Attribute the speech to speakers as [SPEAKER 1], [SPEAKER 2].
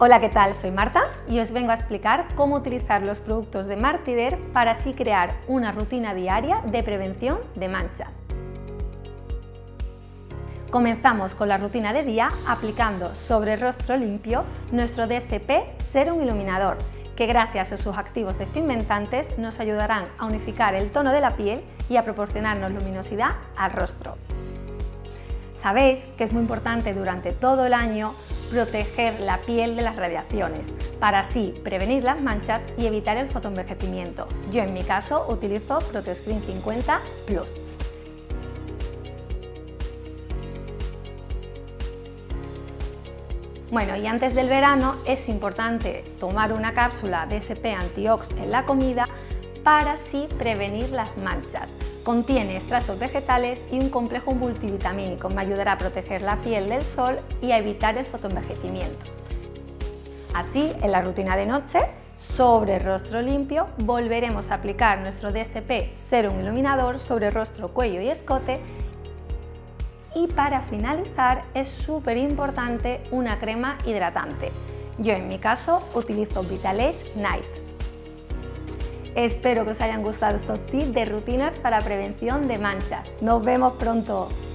[SPEAKER 1] Hola, ¿qué tal? Soy Marta y os vengo a explicar cómo utilizar los productos de Martider para así crear una rutina diaria de prevención de manchas. Comenzamos con la rutina de día aplicando sobre rostro limpio nuestro DSP Serum Iluminador, que gracias a sus activos despigmentantes nos ayudarán a unificar el tono de la piel y a proporcionarnos luminosidad al rostro. Sabéis que es muy importante durante todo el año proteger la piel de las radiaciones para así prevenir las manchas y evitar el fotoenvejecimiento. Yo en mi caso utilizo Protoscreen 50 Plus. Bueno, y antes del verano es importante tomar una cápsula de DSP Antiox en la comida para así prevenir las manchas. Contiene extractos vegetales y un complejo multivitamínico. Me ayudará a proteger la piel del sol y a evitar el fotoenvejecimiento. Así, en la rutina de noche, sobre rostro limpio, volveremos a aplicar nuestro DSP Serum Iluminador sobre rostro, cuello y escote. Y para finalizar, es súper importante una crema hidratante. Yo en mi caso utilizo Vitalage Night. Espero que os hayan gustado estos tips de rutinas para prevención de manchas. ¡Nos vemos pronto!